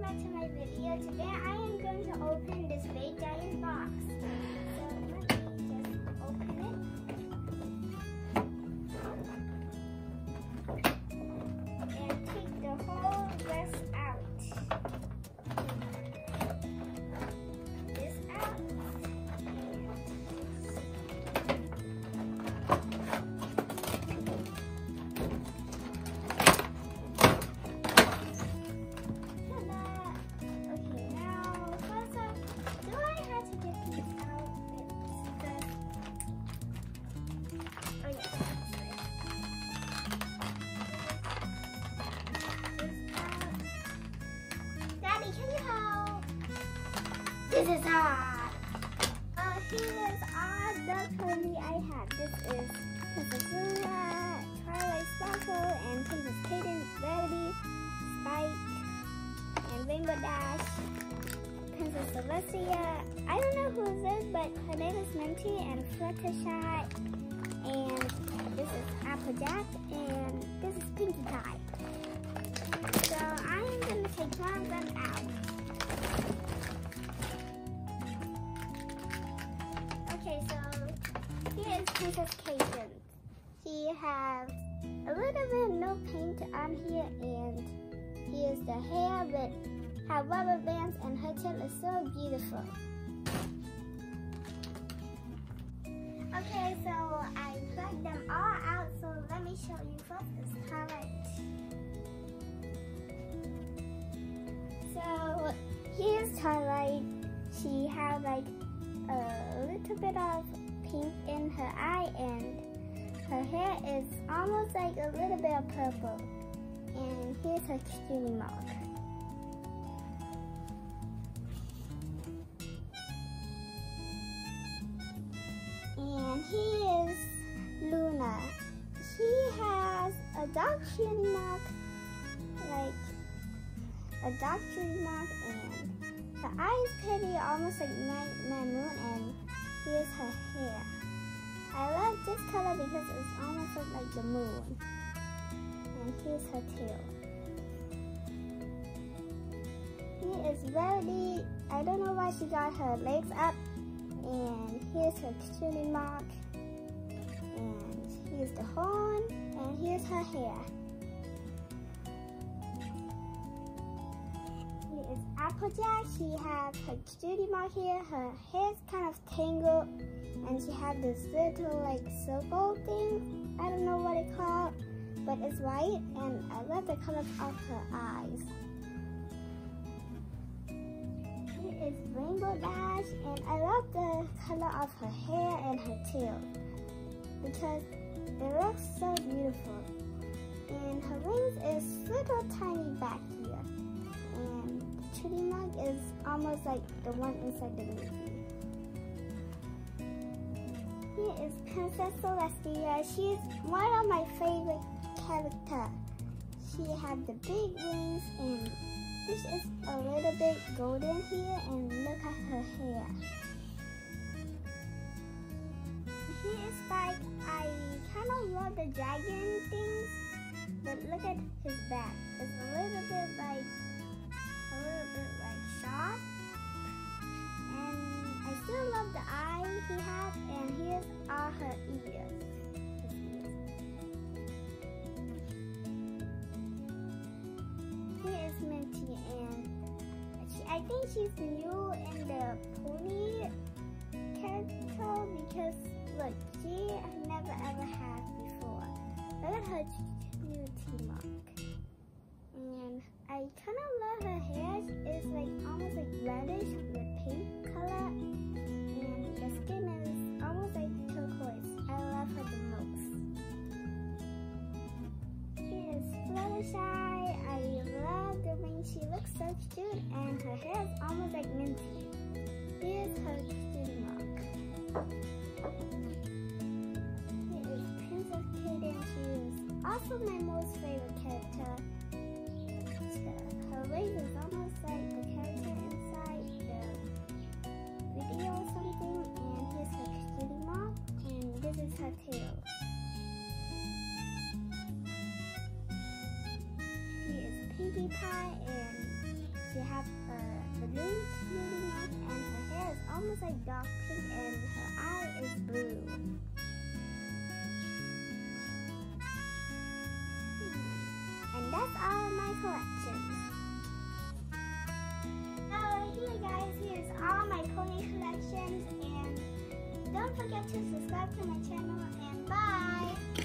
back to my video. Today I am going to open this big giant box. So let me just open it and take the whole rest out. This out. This is hard. Here's all the candy I have. This is Princess Luna, Twilight Sparkle, and Princess Cadence, Rarity, Spike, and Rainbow Dash, Princess Celestia. I don't know who this is, but her name is Minty, and Fluttershy, and this is Applejack, and this is Pinkie Pie. So I am going to take one of them out. Okay, so here is Princess Cadence. She has a little bit no paint on here, and here's the hair with her rubber bands, and her tail is so beautiful. Okay, so I plucked them all out, so let me show you first this Twilight. So here's Twilight. She has like a little bit of pink in her eye, and her hair is almost like a little bit of purple. And here's her cutie mark. And here's Luna. She has a dark cutie mark, like a dark cutie mark, and her eye is pretty, almost like Nightmare Moon, and here's her hair. I love this color because it's almost like the moon. And here's her tail. Here is Rarity. I don't know why she got her legs up. And here's her cutie mark. And here's the horn. And here's her hair. Is Applejack. She has her cutie mark here. Her hair's kind of tangled, and she has this little like circle thing. I don't know what it's called, but it's white, and I love the color of her eyes. Here is Rainbow Dash, and I love the color of her hair and her tail because it looks so beautiful. And her wings is little tiny back here. And cutie mark is almost like the one inside the movie. Here is Princess Celestia. She's one of my favorite characters. She has the big wings, and this is a little bit golden here, and look at her hair. Here is Spike. I kind of love the dragon things, but look at his back. It's a little bit like sharp, and I still love the eye he has, and here's all her ears. Here is Minty, and I think she's new in the pony character because look, she never ever had before. Look at her cutie mark. And I kind of love her hair. It's like almost like reddish with pink color, and the skin is almost like turquoise. I love her the most. Here is Fluttershy. I love the way she looks so cute, and her hair is almost like Minty. Here's her cutie mark. Here is Princess Cadence. She is also my most favorite character. Her wings is almost like the character inside the video or something, and here's her cutie mark, and this is her tail. He is Pinkie Pie, and she has like dark pink and her eye is blue. And that's all my collections. So here guys, here's all my pony collections, and don't forget to subscribe to my channel, and bye!